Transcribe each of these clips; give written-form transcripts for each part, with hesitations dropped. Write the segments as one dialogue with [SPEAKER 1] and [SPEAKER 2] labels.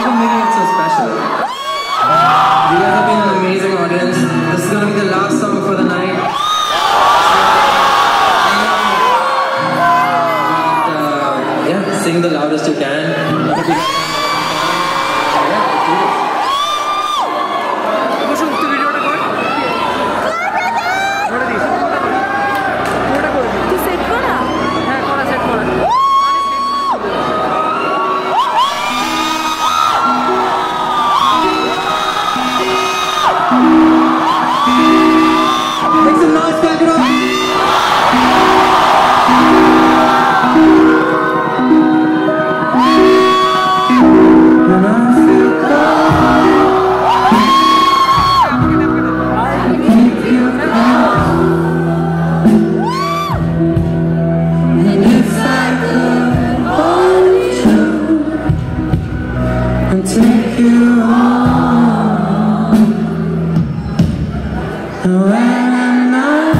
[SPEAKER 1] you for making it so special. You guys have been an amazing audience. This is going to be the last song for the night. Yeah, sing the loudest you can. Make some noise, back it up! When I feel cold, I keep you calm. And if I could hold you and take you on, and when I'm not,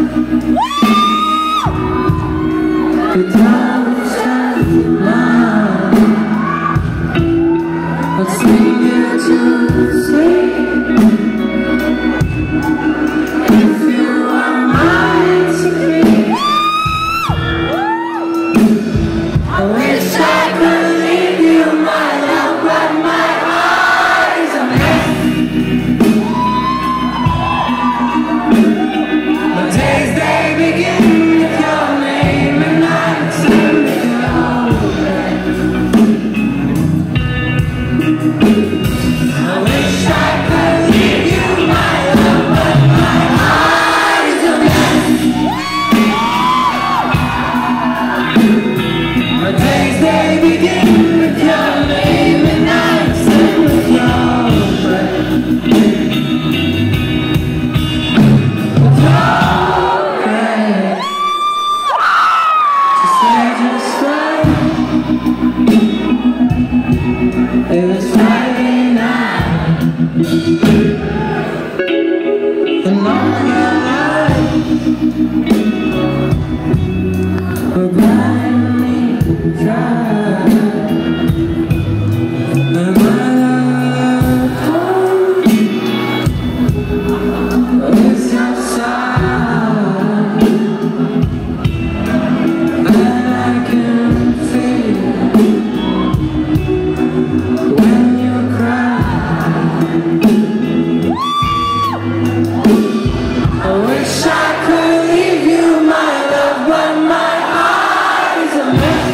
[SPEAKER 1] the clouds have mine. I'll sing you to sleep if you are mine to keep. I wish I could leave you, my love, but my eyes are made. My days they begin with your name, and nights end with your breath. I wish I could leave you, my love, but my eyes are made. My days they begin with your name, and nights end with your breath. With your breath. To say just right. It was Friday night, and all your life were blindly dry. And my love home is your side, and I can feel when you cry. I wish I could leave you, my love, but my eyes are made.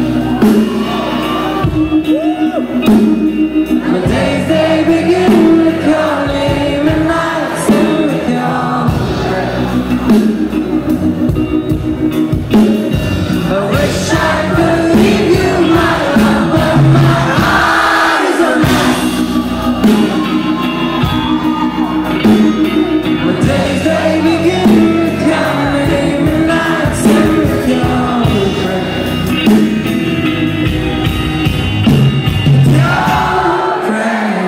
[SPEAKER 1] My days they begin with your name, and nights end with your breath. I wish I could leave you, my love, but my eyes are made. My days they begin with your name, and nights end with your breath. Your breath.